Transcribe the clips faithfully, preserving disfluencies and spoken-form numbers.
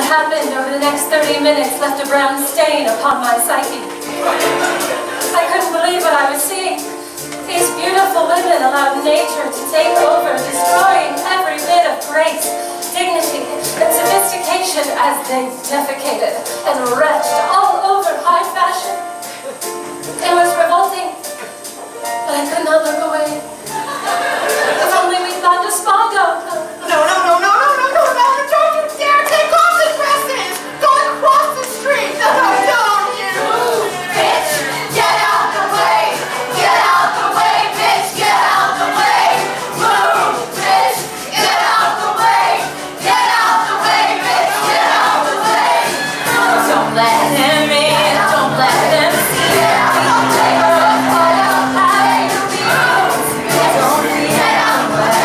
happened over the next thirty minutes left a brown stain upon my psyche. I couldn't believe what I was seeing. These beautiful women allowed nature to take over, destroying every bit of grace, dignity, and sophistication as they defecated and retched all over high fashion. It was revolting, but I could not look away. If only we found a spa gown. No, no, no, no, no, no, no, no, don't you dare take off the dresses! Go across the street! No, no, don't you! Move, bitch! Get out the way! Get out the way, bitch! Get out the way! Move, bitch! Get out the way! Get out the way, bitch! Get out the way! Don't let him in! Don't let him see it! Don't take her apart! Don't let him be used! Don't get out the way!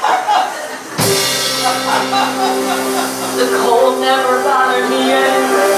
The cold never bothered me anyway.